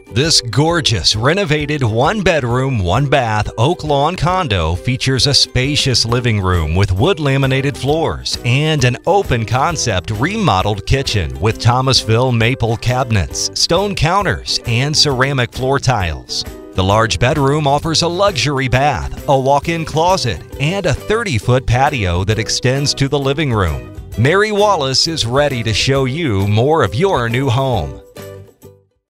This gorgeous, renovated one-bedroom, one-bath oak lawn condo features a spacious living room with wood laminated floors and an open-concept remodeled kitchen with Thomasville maple cabinets, stone counters, and ceramic floor tiles. The large bedroom offers a luxury bath, a walk-in closet, and a 30-foot patio that extends to the living room. Mary Wallace is ready to show you more of your new home.